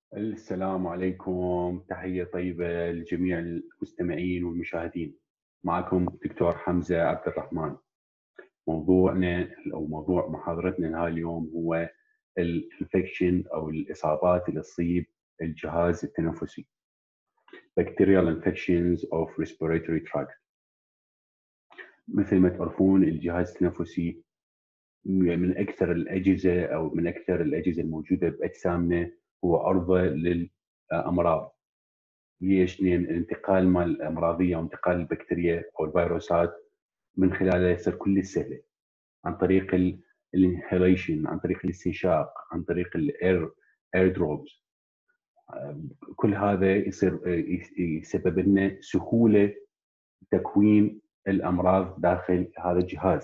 السلام عليكم، تحية طيبة لجميع المستمعين والمشاهدين. معكم دكتور حمزة عبد الرحمن. موضوعنا أو موضوع محاضرتنا لهذا اليوم هو الانفكشن أو الإصابات اللي تصيب الجهاز التنفسي. Bacterial infections of respiratory tract. مثل ما تعرفون الجهاز التنفسي من أكثر الأجهزة أو من أكثر الأجهزة الموجودة بأجسامنا، هو عرضة للأمراض. ليش؟ لأن الانتقال مال الأمراضية وانتقال البكتيريا أو الفيروسات من خلالها يصير كل سهلة، عن طريق الانهيليشن، عن طريق الاستنشاق، عن طريق الاير دروبز. كل هذا يسبب لنا سهولة تكوين الأمراض داخل هذا الجهاز.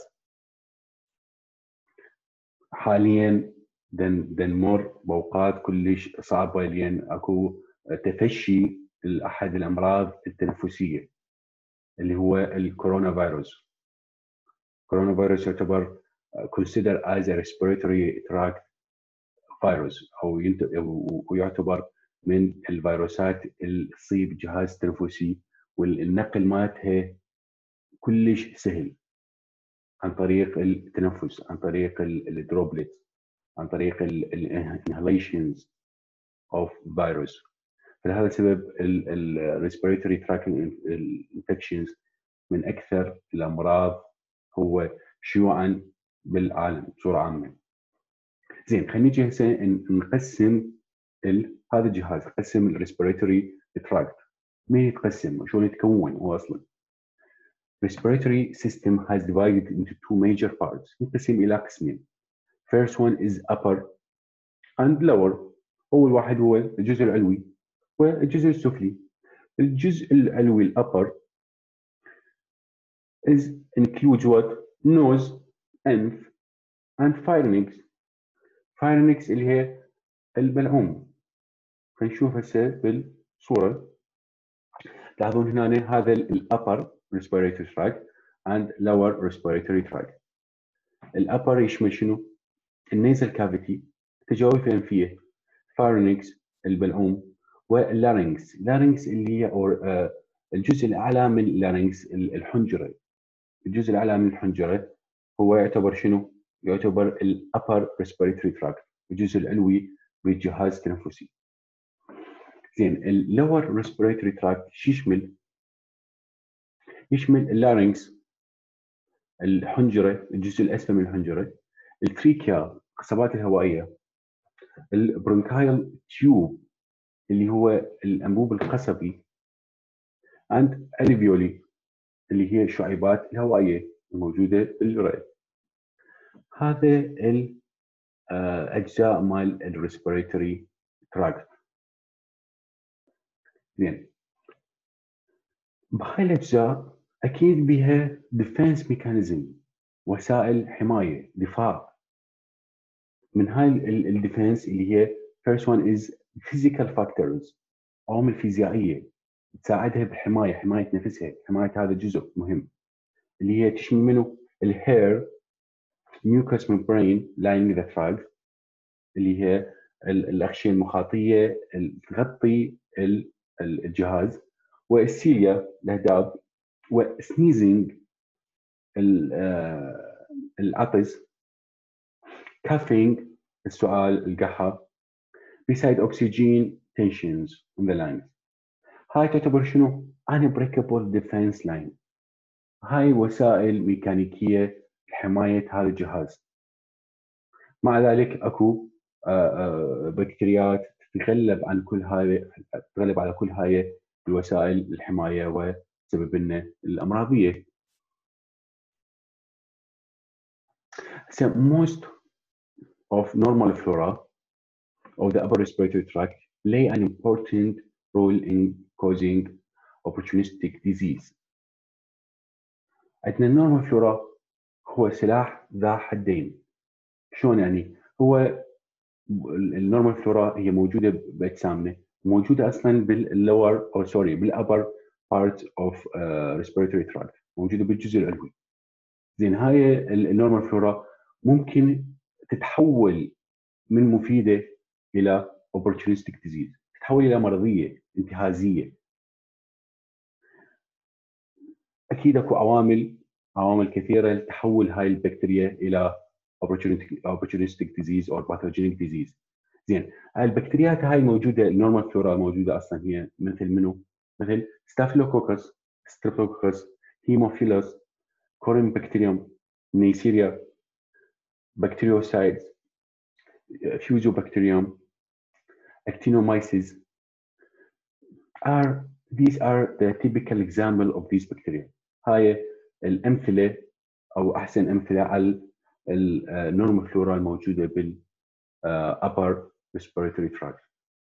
حاليا نمر بأوقات كلش صعبة، لأن أكو تفشي أحد الأمراض التنفسية اللي هو الكورونا فيروس. كورونا فيروس يعتبر considered as a respiratory tract virus أو يعتبر من الفيروسات اللي تصيب الجهاز التنفسي، والنقل مالتها كلش سهل عن طريق التنفس، عن طريق الدروبلت، عن طريق الانهاليشنز اوف فيروس. فلهذا السبب الريسبيراتوري تراك انفكشنز من اكثر الامراض هو شيوعا بالعالم بصوره عامه. زين، خلينا نجي هسه نقسم هذا الجهاز، نقسم الريسبيراتوري تراكت. مين يتقسم وشلون يتكون هو اصلا؟ respiratory system has divided into two major parts. ينقسم الى قسمين. First one is upper and lower. اول واحد هو الجزء العلوي والجزء السفلي. الجزء العلوي الأبر includes what? nose, أنف and pharynx. pharynx اللي هي البلعوم. فنشوف هسه بالصورة، تلاحظون هنا هذا الأبر respiratory tract and lower respiratory tract. الأبر يشمل شنو؟ النيزل كافيتي، التجاويف الأنفية، pharynx البلعوم، واللارynx. اللارynx اللي هي الجزء الأعلى من اللارynx الحنجرة. الجزء الأعلى من الحنجرة هو يعتبر شنو؟ يعتبر الأبر respiratory tract، الجزء العلوي بالجهاز التنفسي. زين، اللور respiratory tract شو يشمل؟ يشمل اللارynx الحنجرة، الجزء الأسفل من الحنجرة، التريكيا القصبات الهوائية، البرونكايل تيوب اللي هو الأنبوب القصبي، and alveoli اللي هي الشعيبات الهوائية الموجودة بالرئة. هذا الأجزاء مال الريسبيراتوري تراكت. زين، بهاي الأجزاء أكيد بها ديفنس ميكانيزم، وسائل حماية دفاع. من هاي الديفنس اللي هي first one is physical factors، عوامل فيزيائية تساعدها بالحماية، حماية نفسها، حماية هذا الجزء مهم، اللي هي تشمل منه الهير mucous membrane lining the tract، اللي هي الأغشية المخاطية اللي تغطي الجهاز، والسيليا الأهداب، وسنيزنج العطس، كافينج السؤال القحة، beside oxygen tensions in the lungs. هاي تعتبر شنو؟ unbreakable defense line. هاي وسائل ميكانيكية لحماية هذا الجهاز. مع ذلك اكو بكتيريات تتغلب عن كل هاي، تتغلب على كل هاي الوسائل الحماية وتسبب لنا الأمراضية. So most of normal flora of the upper respiratory tract play an important role in causing opportunistic disease. عندنا النورمال فلورا هو سلاح ذا حدين. شلون يعني؟ هو النورمال فلورا هي موجوده باجسامنا، موجوده اصلا باللور او سوري بالابر بارت اوف ريسبيراتوري تراكت، موجوده بالجزء العلوي. زين، هاي النورمال فلورا ممكن تتحول من مفيده الى opportunistic disease. تتحول الى مرضيه انتهازيه. اكيد اكو عوامل كثيره لتحول هاي البكتيريا الى opportunistic disease او pathogenic disease. زين، البكتيريات هاي موجوده، النورمال فلورا موجوده اصلا هي مثل منو؟ مثل ستافيلوكوكس، ستريبتوكوكس، هيموفيلوس، كورين بكتيريوم، نيسيريا، بكتيريوسايدز، فيوزوبكتيريوم، actinomyces these are the typical example of these bacteria. هاي الامثله او احسن امثله على النورمال فلورا الموجوده بال upper respiratory tract.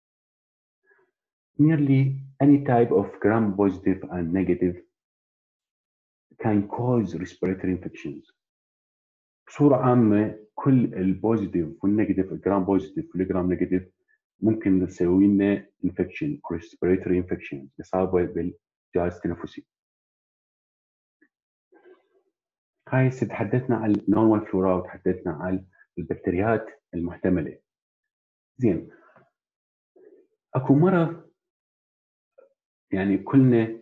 Nearly any type of gram-positive and negative can cause respiratory infections. بصورة عامة كل البوزيتيف والنيجاتيف، الجرام بوزيتيف والجرام نيجاتيف، ممكن تسوي لنا infection respiratory infection، إصابة بالجهاز التنفسي. هاي تحدثنا عن النورمال فلورا وتحدثنا عن البكتيريات المحتملة. زين، اكو مرض يعني كلنا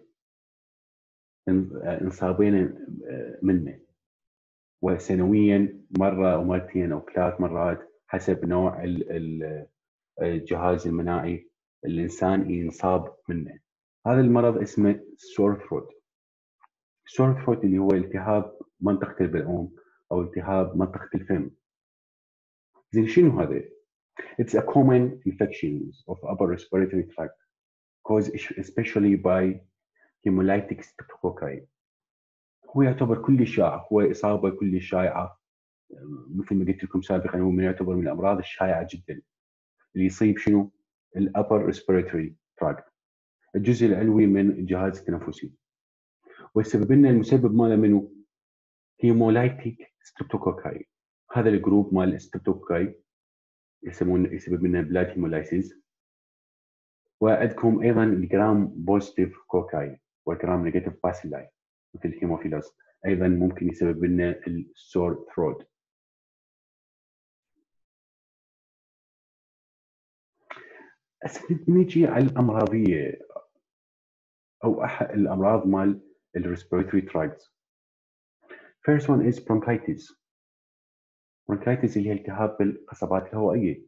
انصابين منه، وسنويا مره او مرتين او 3 مرات حسب نوع الجهاز المناعي الانسان ينصاب منه. هذا المرض اسمه سور ثروت. السور ثروت اللي هو التهاب منطقه البلعوم او التهاب منطقه الفم. زين، شنو هذا؟ It's a common infection of upper respiratory tract caused especially by hemolytic streptococci. هو يعتبر كل شائع، هو إصابة كل شائعة، مثل ما قلت لكم سابقا هو يعتبر من الأمراض الشائعة جدا اللي يصيب شنو؟ الأبر respiratory tract، الجزء العلوي من الجهاز التنفسي. والسبب لنا المسبب ماله منو؟ هيمولايتيك ستريبتوكوكاي. هذا الجروب مال الستريبتوكوكاي يسبب لنا بلاد هيمولايسيس. وعندكم ايضا الجرام بوزيتيف كوكاي والجرام نيجاتيف باسيلاي مثل الهيموفيلوس، ايضا ممكن يسبب لنا السور ثروت. نيجي على الامراضيه او الامراض مال الريسبيراتوري تراكتس. First one is bronchitis. bronchitis اللي هي التهاب القصبات الهوائيه.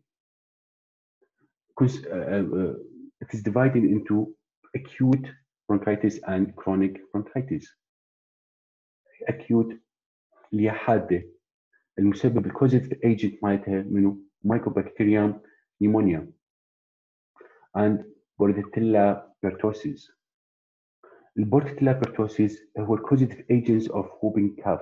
It is divided into acute bronchitis and chronic bronchitis. acute اللي هي حاده، المسبب الكوزيتيف ايجنت مالتها منو؟ مايكوبكتيريوم نيمونيا and بورديتيلا بيرتوسيس. البورديتيلا بيرتوسيس هو الكوزيتيف ايجنت اوف whooping cough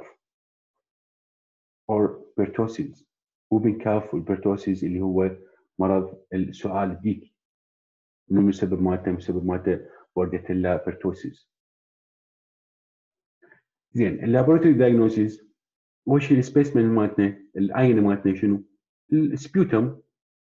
or pertussis. whooping cough والبرتوسيس اللي هو مرض السعال الديكي. من المسبب مالته؟ المسبب مالته بورديتيلا بيرتوسيس. زين، اللابوراتوري دايجنوسيس اول شيء السبيسمن مالتنا، العينه مالتنا شنو؟ السبيوتم.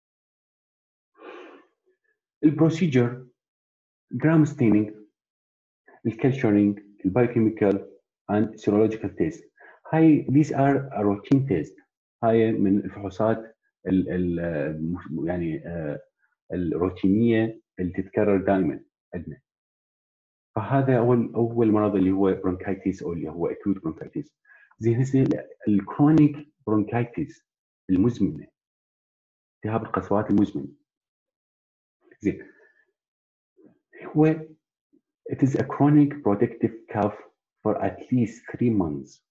البروسيجر جرام ستينينج، الكالتشرينج، البايوكيميكال and serological test. هاي these are a routine test. هاي من الفحوصات يعني الروتينيه اللي تتكرر دائما عندنا. فهذا اول مرض اللي هو برونكايتيس او اللي هو acute برونكايتيس. زين، هسه الكرونيك برونكايتيس المزمنه، التهاب القصبات المزمن. زين، هو it is a chronic protective cough for at least 3 months.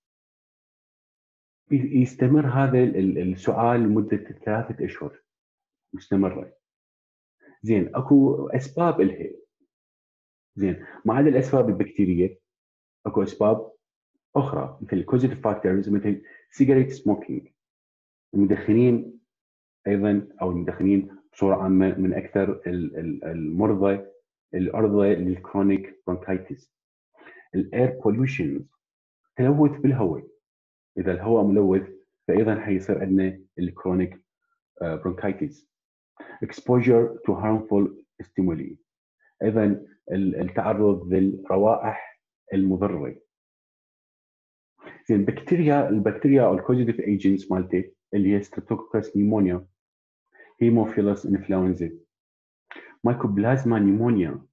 يستمر هذا السؤال لمدة 3 أشهر مستمرة. زين، اكو اسباب لها. زين، ما عدا الاسباب البكتيريه اكو اسباب اخرى مثل causative factors مثل cigarette smoking. المدخنين ايضا او المدخنين بصوره عامه من اكثر المرضى العرضه للكرونيك برونكايتس. الاير بوليوشن، تلوث بالهواء. اذا الهواء ملوث فايضا حيصير عندنا الكرونيك برونكايتس. exposure to harmful stimuli، ايضا التعرض للروائح المضره. زين، البكتيريا او الكوزيتيف ايجنتس مالتي اللي هي ستريبتوكوكس نيمونيا، هيموفيلوس انفلونزا، مايكوبلازما نيمونيا،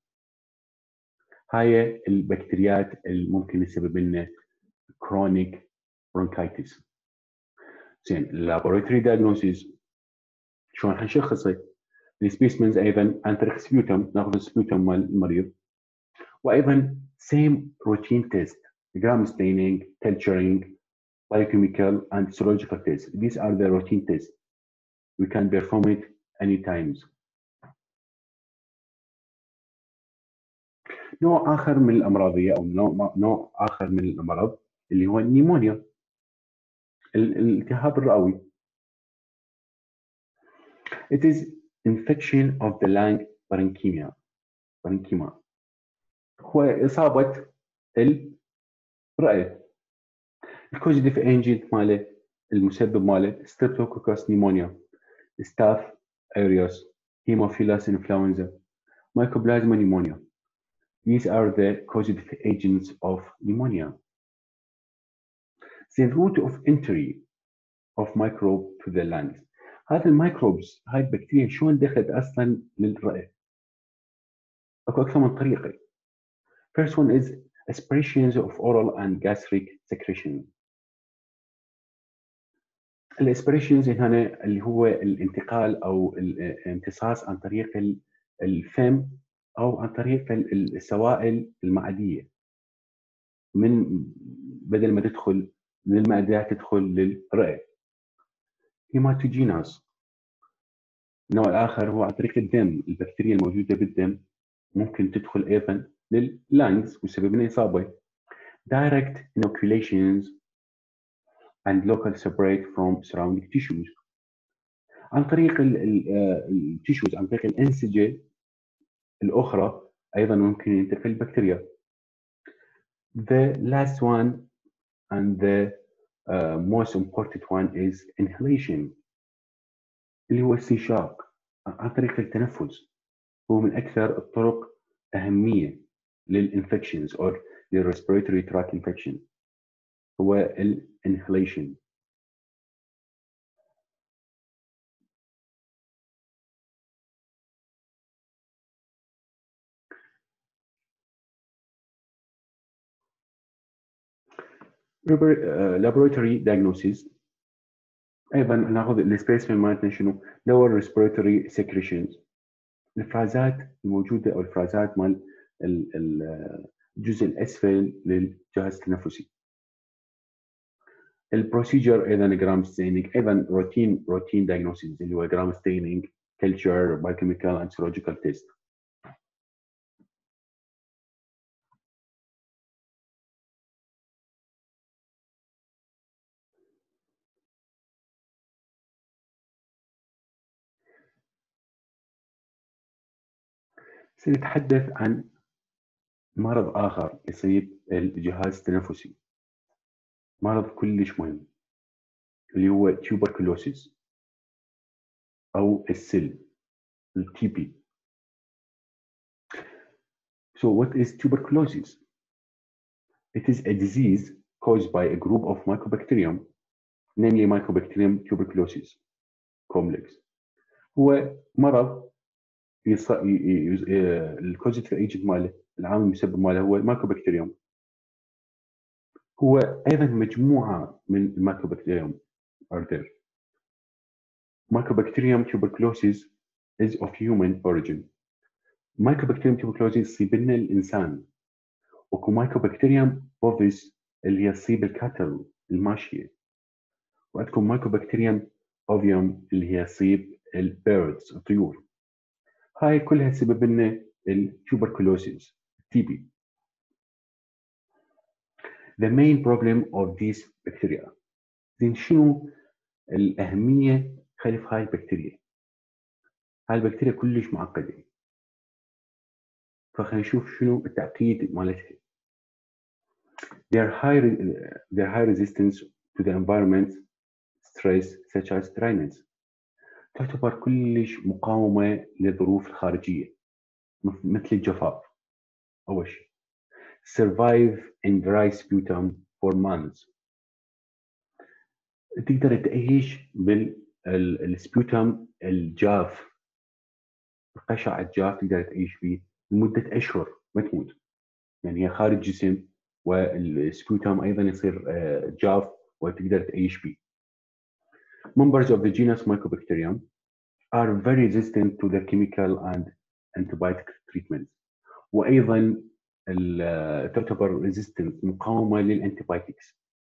هاي البكتيريات اللي ممكن تسبب لنا كرونيك برونكايتس. زين اللابوراتوري دايجنوسيس شلون حنشخصه؟ السبيسمنز ايضا عن طريق سبيوتم، ناخذ السبيوتم مال المريض، وايضا سيم روتين تيست، gram staining, culturing, biochemical and serological tests. These are the routine tests. We can perform it any times. نوع آخر من الأمراضية أو نوع آخر من الأمراض اللي هو النيمونيا، الالتهاب الرئوي. It is infection of the lung parenchyma. هو إصابة الرئة. الكوزيتيف ايجنت ماله، المسبب ماله ستريبتوكوكس نيمونيا، ستاف ايريوس، هيموفيلس انفلونزا، mycoplasma pneumonia. These are the causative agents of pneumonia. The route of entry of microbe to the lungs. هذه الميكروبز، هاي البكتيريا شلون دخلت اصلا للرئه؟ اكو اكثر من طريقه. First one is aspirations of oral and gastric secretion. الاسبريشنز هنا اللي هو الانتقال او الامتصاص عن طريق الفم او عن طريق السوائل المعديه، من بدل ما تدخل من المعده تدخل للرئه. هيماتوجيناس. النوع الاخر هو عن طريق الدم، البكتيريا الموجوده بالدم ممكن تدخل ايضا لللانجز وسبب لنا اصابه. direct inoculations and local separate from surrounding tissues. عن طريق التيشوز، عن طريق الانسجه الاخرى ايضا ممكن ينتقل البكتيريا. The last one and the most important one is inhalation، اللي هو استنشاق عن طريق التنفس. هو من اكثر الطرق اهميه للانفكشنز او للريسبيراتوري تراك انفكشن، هو الانهاليشن. laboratory diagnosis ايضا ناخذ السبيسمن مالتنا شنو؟ lower respiratory secretions، الافرازات الموجوده او الافرازات مال الجزء الاسفل للجهاز التنفسي. البروسيجر ايضا جرام ستينينج، ايضا روتين دايجنوسيس اللي هو جرام ستينينج، كلتشر، بايوكيميكال اند سيرولوجيكال تيست. سنتحدث عن مرض آخر يصيب الجهاز التنفسي، مرض كلش مهم اللي هو tuberculosis أو السل، TB. So what is tuberculosis? It is a disease caused by a group of mycobacterium, namely Mycobacterium tuberculosis complex. هو مرض الكوزيتيف ايجنت ماله، العامل المسبب ماله هو المايكوبكتيريوم. هو ايضا مجموعه من المايكوبكتيريوم are there. Mycobacterium tuberculosis is of human origin. Mycobacterium tuberculosis يصيب لنا الانسان، وكو مايكوبكتيريوم بوفيس اللي هي تصيب الكاتل الماشيه، وعندكم مايكوبكتيريوم اوفيوم اللي هي تصيب البيردز الطيور. هاي كلها سبب لنا التوبركلوسيس TB. The main problem of these bacteria. زين شنو الأهمية خلف هاي البكتيريا؟ هاي البكتيريا كلش معقدة، فخلينا نشوف شنو التعقيد مالتها. Their high resistance to the environment stress such as dryness. تعتبر كلش مقاومة للظروف الخارجية مثل الجفاف. أول شيء survive in dry sputum for months. تقدر تعيش بالسبيوتم الجاف قشع الجاف تقدر تعيش فيه لمده اشهر ما تموت. يعني هي خارج الجسم، والسبوتوم ايضا يصير جاف وتقدر تعيش فيه. Members of the genus Mycobacterium are very resistant to the chemical and antibiotic treatments. وايضا تعتبر resistant مقاومه للانتيبايوتكس.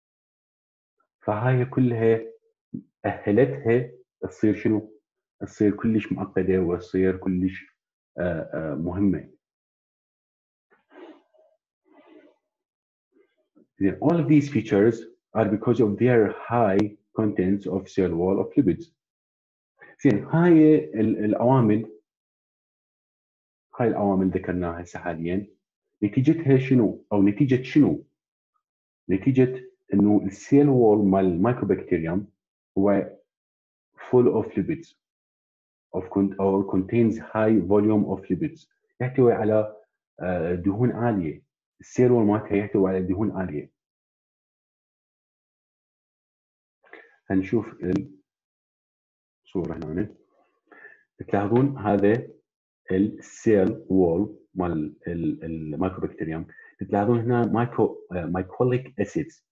فهاي كلها اهلتها تصير شنو؟ تصير كلش معقده وتصير كلش مهمه. Then all of these features are because of their high contents of cell wall of lipids. زين هاي العوامل ذكرناها هسه حاليا، نتيجتها شنو؟ او نتيجه شنو؟ نتيجه انه السيل وول مال المايكوبكتيريوم هو full of lipids or contains high volume of lipids، يحتوي على دهون عاليه. السيل وول مالتها يحتوي على دهون عاليه. هنشوف الصوره هنا، تلاحظون هذا السيل وول مال المايكوبكتيريوم. تلاحظون هنا مايكوليك اسيدز.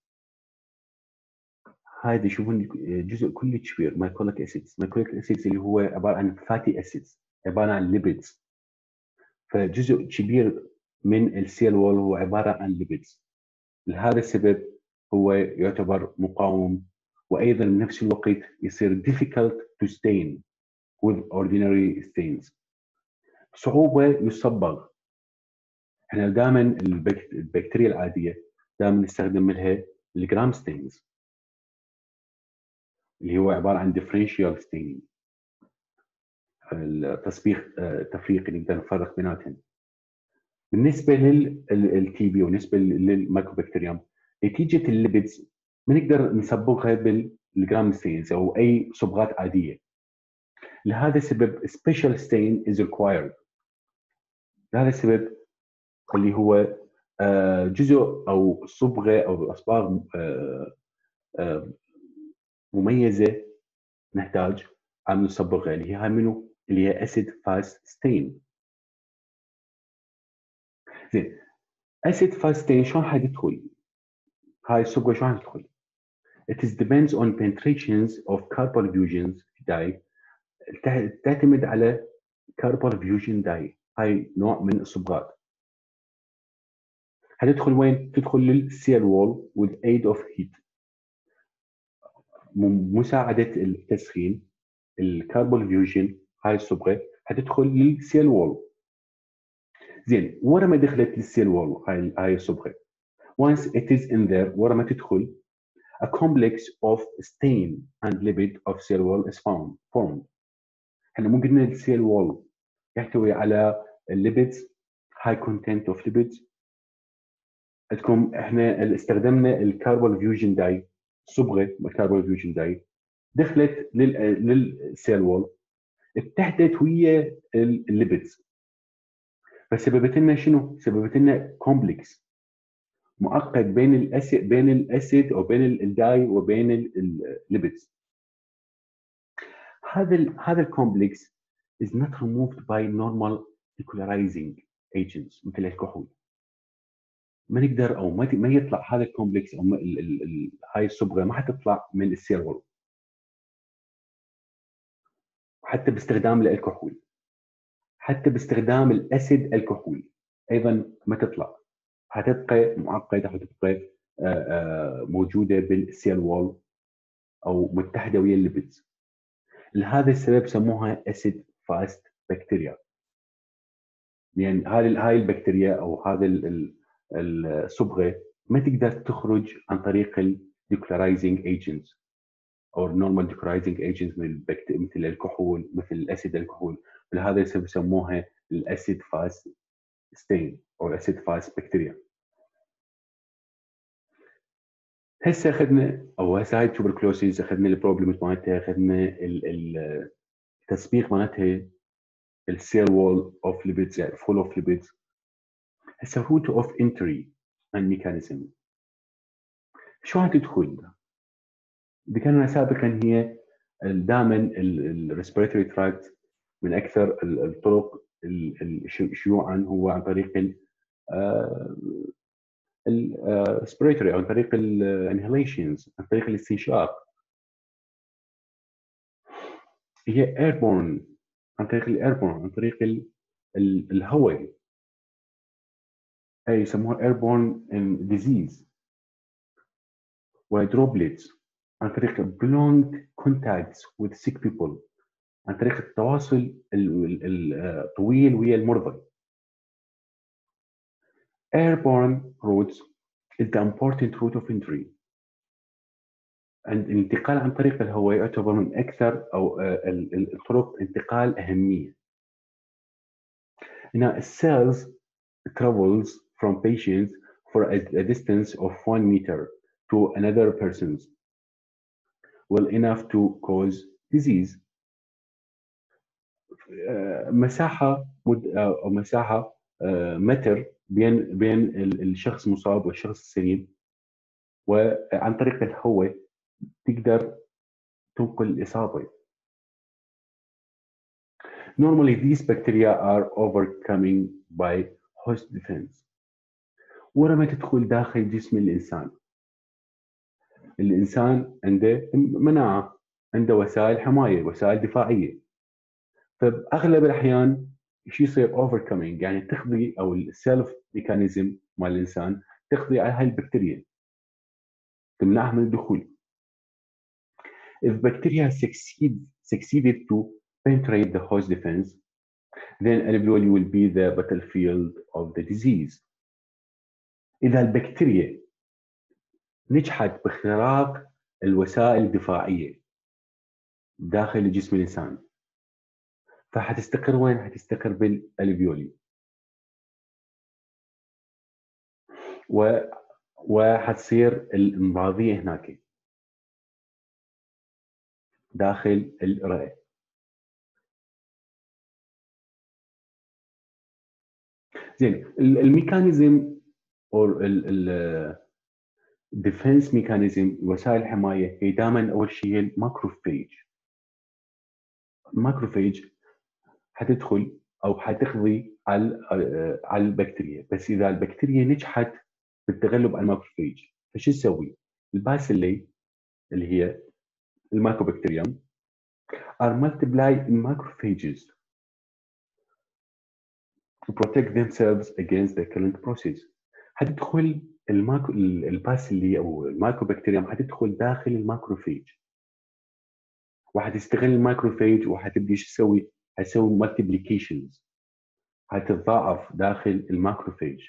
هذه يشوفون جزء كلش كبير مايكوليك اسيدز. مايكوليك اسيدز اللي هو عباره عن فاتي اسيدز، عباره عن ليبيدز. فجزء كبير من السيل وول هو عباره عن ليبيدز. لهذا السبب هو يعتبر مقاوم، وايضا بنفس الوقت يصير difficult to stain with ordinary stains. صعوبه يصبغ. احنا دائما البكتيريا العاديه دائما نستخدم لها الجرام ستينز اللي هو عباره عن differential staining، تفريق اللي نقدر نفرق بيناتهم. بالنسبه للتي بي وبالنسبه للمايكوبكتيريوم، نتيجه الليبيدز ما نقدر نصبغها بالجرام ستينز او اي صبغات عاديه. لهذا السبب special stain is required. لهذا السبب اللي هو جزء او صبغه او اصباغ مميزه نحتاج عم نصبغها، اللي هي منو؟ اللي هي اسيد فاست ستين. زين، اسيد فاست ستين شلون حتدخل؟ هاي الصبغه شلون حتدخل؟ It is depends on penetrations of carbon fusions dye. تعتمد على carbon fusion dye. هاي نوع من الصبغات. حتدخل وين؟ تدخل للسيل وول with aid of heat. مساعدة التسخين الكربون فيوجن. هاي الصبغة حتدخل للسيل وول. زين، ورا ما دخلت للسيل وول هاي الصبغة، once it is in there، ورا ما تدخل a complex of stain and lipid of cell wall is formed. احنا مو قلنا السيل وول يحتوي على الليبيدز، high content of lipids. عندكم احنا استخدمنا الكربون فيوجن داي، صبغه الكربون فيوجن داي دخلت للسيل وول، اتحدت ويا الليبيدز، فسببت لنا شنو؟ سببت لنا كومبلكس معقد بين الاسيد او بين الداي وبين الليبيدز. هذا الكومبلكس is not removed by normal decolorizing agents مثل الكحول. ما نقدر او ما يطلع هذا الكومبلكس او هاي الصبغه ما حتطلع من السيل وول حتى باستخدام الكحول، حتى باستخدام الاسيد الكحول ايضا ما تطلع، حتبقى معقده، حتبقى موجوده بالسيل وول او متحده ويا الليبيدز. لهذا السبب سموها اسيد فاست بكتيريا. يعني هاي البكتيريا او هذا الصبغه ما تقدر تخرج عن طريق الديكلورايزنج ايجنتس او النورمال ديكلورايزنج ايجنتس مثل الكحول، مثل الاسيد الكحول. لهذا السبب سموها الاسيد فاست ستين او الاسيد فاست بكتيريا. هسه اخذنا او هسه هاي التوبركلوسيس اخذنا البروبلمز مالتها، اخذنا التسبيق مالتها السيل وول اوف ليبيدز يعني فول اوف ليبيدز. هسه route of entry and mechanism شلون تدخل؟ ذكرنا سابقا هي دائما الريسبيراتوري تراكت من اكثر الطرق شيوعا هو عن طريق السبريتوري، او عن طريق الانهيليشنز، عن طريق الاستنشاق. هي ايربورن، عن طريق الايربورن، عن طريق الهواء، اي يسموها ايربورن ديزيز. ودروبليتس عن طريق prolonged contacts with sick people، عن طريق التواصل الطويل ويا المرضى. Airborne routes is the important route of entry. الانتقال عن طريق الهواء يعتبر من أكثر أو الطرق انتقال أهمية. Now, cells travels from patients for a distance of 1 meter to another person's, well enough to cause disease. مساحة أو مساحة متر بين الشخص المصاب والشخص السليم، وعن طريق الهواء تقدر تنقل الإصابة. Normally these bacteria are overcoming by host defense. ولما تدخل داخل جسم الإنسان عنده مناعة، عنده وسائل حماية، وسائل دفاعية. فبأغلب الأحيان شو يصير overcoming، يعني تقضي، أو السيلف ميكانيزم مال الإنسان تقضي على هاي البكتيريا، تمنعها من الدخول. If bacteria succeeded to penetrate the host defense, then alveoli will be the battlefield of the disease. إذا البكتيريا نجحت باختراق الوسائل الدفاعية داخل جسم الإنسان، فحتستقر وين؟ حتستقر بالالفيولي، وحتصير المباضية هناك داخل الرئة. زين، الميكانيزم او الديفنس ميكانيزم، وسائل الحمايه، هي دائما اول شيء الماكروفيج. الماكروفيج حتدخل او حتقضي على البكتيريا، بس اذا البكتيريا نجحت بالتغلب على الماكروفيج فشو تسوي؟ الباسيلي اللي هي المايكوبكتيريوم are multiply in macrophages to protect themselves against the killing process. حتدخل الباسيلي او المايكوبكتيريوم حتدخل داخل الماكروفيج، وحتستغل المايكروفيج وحتبدي شو تسوي؟ حتسوي مالتيبليكيشنز، حتتضاعف داخل الماكروفيج.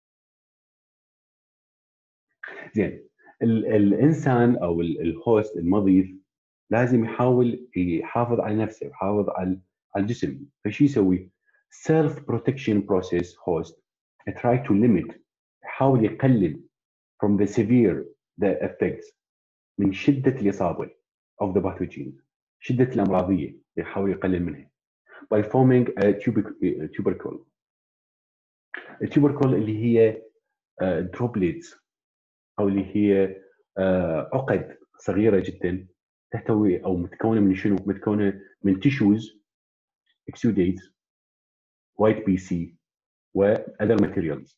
زين، الانسان او الهوست المضيف لازم يحاول يحافظ على نفسه، يحافظ على الجسم. فشي يسوي؟ self protection process host try to limit، يحاول يقلل from the severe the effects، من شدة الإصابة of the pathogen، شدة الأمراضية يحاول يقلل منها by forming a tubercle. التوبركل اللي هي droplets، أو اللي هي عقد صغيرة جدا تحتوي أو متكونة من شنو؟ متكونة من tissues exudates white BC و other materials.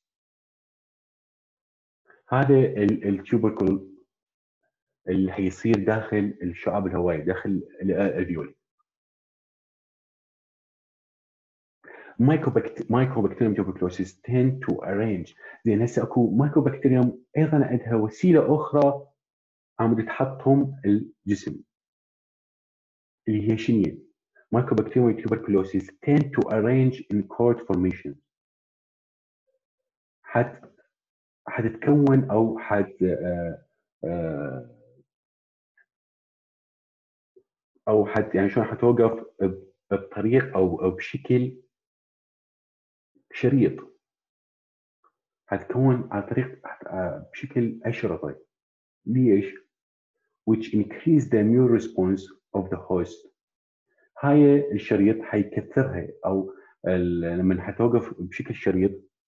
هذا التوبركل اللي حيصير داخل الشعاب الهوائية، داخل الالفيولي. Mycobacterium tuberculosis tend to arrange. زين، هسه اكو مايكوبكتيريوم ايضا عندها وسيله اخرى عم تحطهم الجسم، اللي هي شنو؟ Mycobacterium tuberculosis tend to arrange in cord formation. حتتكون او يعني شلون حتوقف بطريق او بشكل شريط، حتكون على طريق بشكل أشرطي. ليش؟ which increase the immune response of the host. هاي الشريط حيكثرها، او لما حتوقف بشكل شريط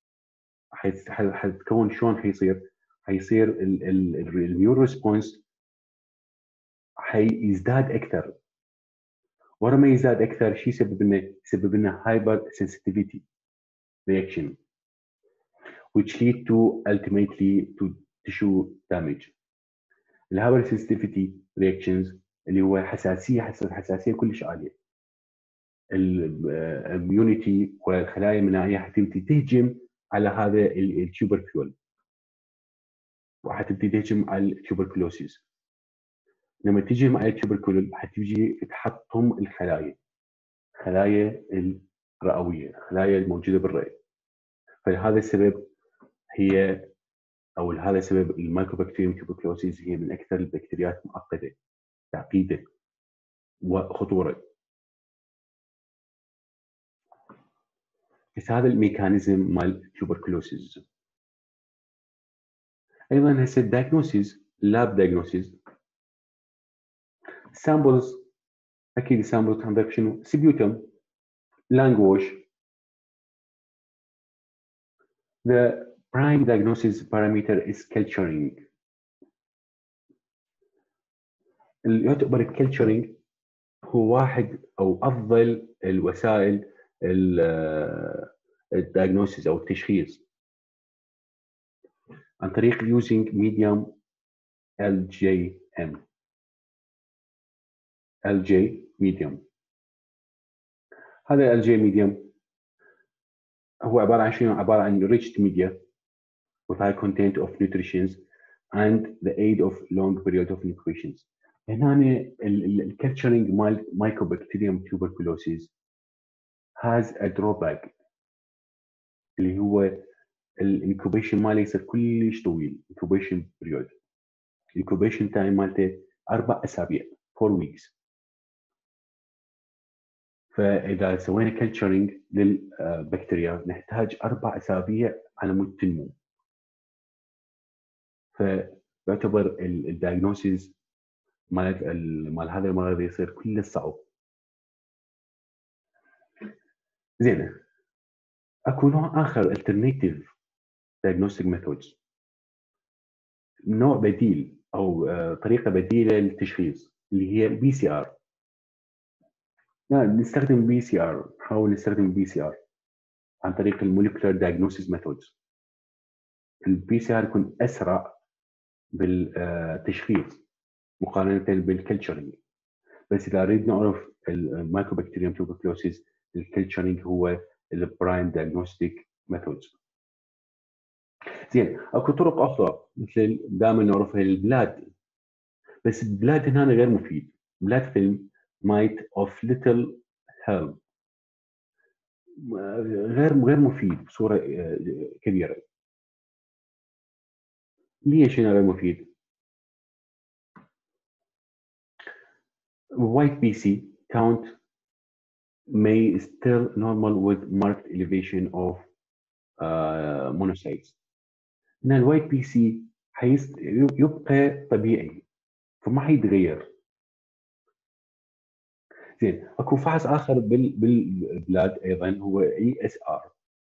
حتكون شلون حيصير الاميون ريسبونس حيزداد اكثر، ورا ما يزداد اكثر شيء يسبب لنا هايبر sensitivity reaction which lead to ultimately to tissue damage. الهايبر sensitivity reactions اللي هو حساسيه كلش عاليه. الاميونيتي والخلايا المناعيه حتبتدي تهجم على هذا التوبركول وحتبتدي تهجم على التوبركلوسيس. لما تهجم على التوبركول حتيجي تحطم الخلايا الرئويه، الخلايا الموجوده بالرئه. فلهذا السبب هذا سبب المايكوبكتيريوم توبركلوسيس هي من اكثر البكتيريات معقده تعقيدا وخطوره. بس هذا الميكانيزم مال التوبركلوسيس. ايضا هسه الدايجنوسيس، اللاب دايجنوسيس، سامبلز اكيد السامبلز عندك شنو؟ سبيوتم، لانج ووش. The prime diagnosis parameter is culturing. اللي يعتبر الكلتشرنج هو واحد او افضل الوسائل الدايجنوسيس او التشخيص عن طريق using medium LJM. LJ medium. هذا LJ medium هو عباره عن شنو؟ عباره عن rich media with high content of nutrients and the aid of long period of incubations. هنا الكلتشرنج مال Mycobacterium tuberculosis has a drawback اللي هو الانكوبيشن ماله يصير كلش طويل. incubation period، incubation time مالته 4 اسابيع 4 weeks. فاذا سوينا كلتشرنج للبكتيريا نحتاج 4 اسابيع على مود تنمو. فيعتبر الدايجنوسيس مال هذا المرض يصير كلش صعب. زين، اكو نوع اخر alternative diagnostic methods، نوع بديل او طريقه بديله للتشخيص اللي هي البي سي ار. نستخدم البي سي ار، نحاول نستخدم البي سي ار عن طريق الموليكولار دايجنوسيس ميثودز. البي سي ار يكون اسرع بالتشخيص مقارنه بالكلتشرنج. بس اذا نريد نعرف المايكوبكتيريوم توبركلوسيس الكلتشرنج هو البرايم دايجنوستيك ميثودز. زين، اكو طرق اخرى مثل دائما نعرفها البلاد، بس البلاد هنا غير مفيد. بلاد فيلم might of little help، غير مفيد بصوره كبيره. ليش هنا غير مفيد؟ white BC count may still normal with marked elevation of monocytes. هنا الوايت بي سي يبقى طبيعي فما حيتغير. زين، اكو فحص اخر بالبلاد ايضا هو ESR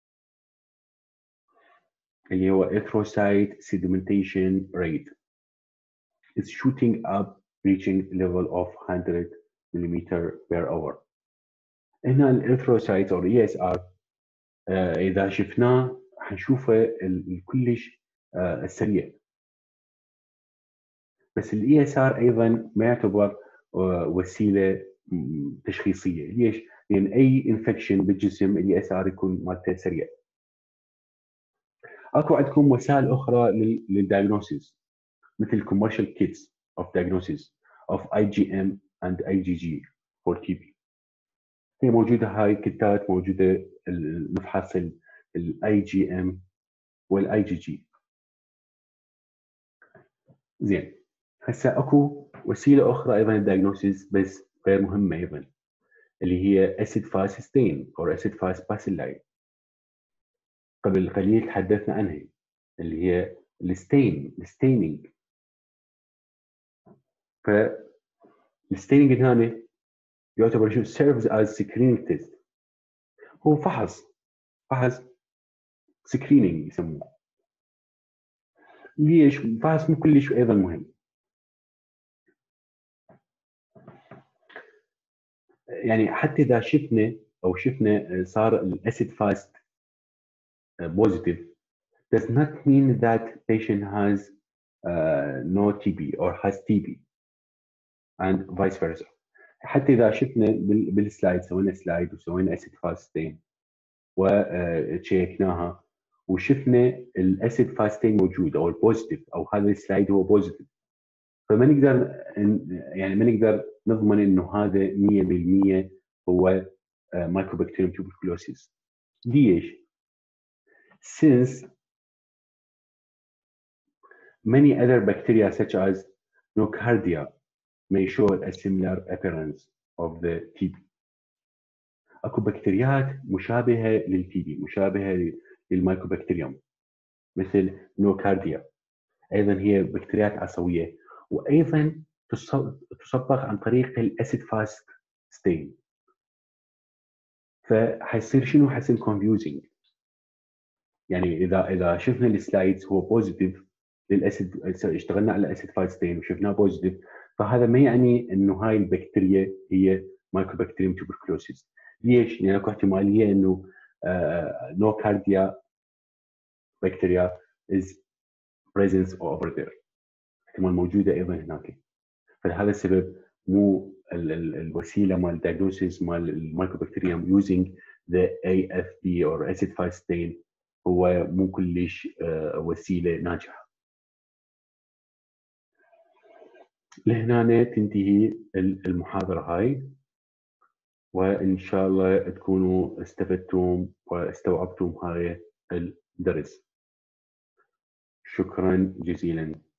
اللي هو erythrocyte sedimentation rate. It's shooting up reaching level of 100 millimeter per hour. هنا الاريثروسايت او ESR اذا شفناه حنشوفه كلش السريع. بس ESR ايضا ما يعتبر وسيله تشخيصيه. ليش؟ لان اي انفكشن بالجسم ESR يكون مالته سريع. اكو عندكم وسائل اخرى للدايجنوسيس مثل commercial kits of diagnosis of IgM and IgG for TB. هي موجوده، هاي الكتات موجوده نفحص IgM والIgG. زين، هسه اكو وسيله اخرى ايضا للدايجنوسيس بس غير مهمه ايضا اللي هي acid fast stain or acid fast bacilli. قبل قليل تحدثنا عنها اللي هي الستيننج. فالستيننج هنا يعتبر شو serves as screening test. هو فحص سكرينينج يسموه. ليش؟ فحص مو كلش ايضا مهم. يعني حتى اذا شفنا صار الاسيد فاست positive does not mean that patient has no TB or has TB and vice versa. حتى اذا شفنا بالسلايد، سوينا سلايد وسوينا اسيد فاستين وتشيكناها وشفنا الاسيد فاستين موجود او البوزيتيف او هذا السلايد هو بوزيتيف، فما نقدر يعني ما نقدر نضمن انه هذا 100% هو مايكوبكتيريوم tuberculosis. ليش؟ since many other bacteria such as nocardia may show a similar appearance of the TB. اكو بكتيريات مشابهه للتي بي، مشابهه للمايكوبكتيريوم مثل نوكارديا، ايضا هي بكتيريات عصويه، وايضا تصبغ عن طريق الاسيد فاست ستين. فحيصير شنو؟ حيصير confusing. يعني اذا شفنا السلايدز هو بوزيتيف للاسيد، اشتغلنا على اسيد فاست ستين وشفناه بوزيتيف، فهذا ما يعني انه هاي البكتيريا هي مايكوبكتيريوم tuberculosis. ليش؟ لان اكو احتماليه انه نوكارديا بكتيريا is presence over there، احتمال موجوده ايضا هناك. فلهذا السبب مو الوسيله مال diagnosis مال المايكوبكتيريوم using the AFP or acid fast stain هو مو كلش وسيله ناجحه. لهنا تنتهي المحاضره هاي، وان شاء الله تكونوا استفدتم واستوعبتم هذا الدرس. شكرا جزيلا.